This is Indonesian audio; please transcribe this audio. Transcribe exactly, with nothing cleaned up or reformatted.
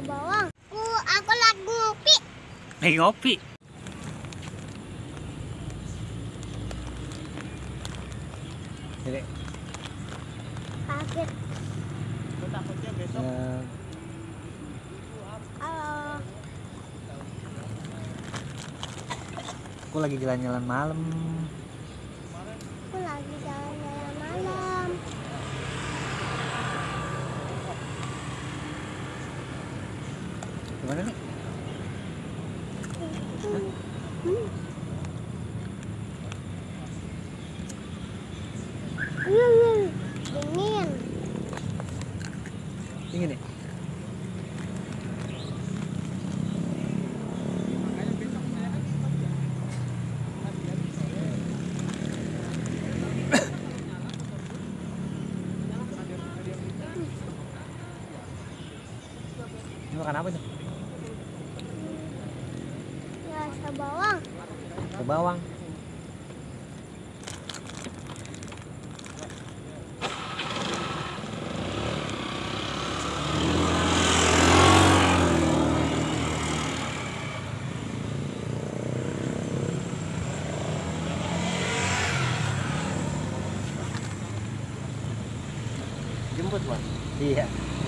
bawang. Aku, aku lagi ngopi. Lagi ngopi. Jadi, Kaget. Aku takutnya besok. eh, Halo. aku lagi jalan-jalan malam. Aku lagi jalan-jalan malam. Gimana nih? Hmm. Hmm. Hmm. Dingin. Dingin ya? Ini makan apa tuh? Rasa bawang. Ke bawang. Jemput bang? Iya.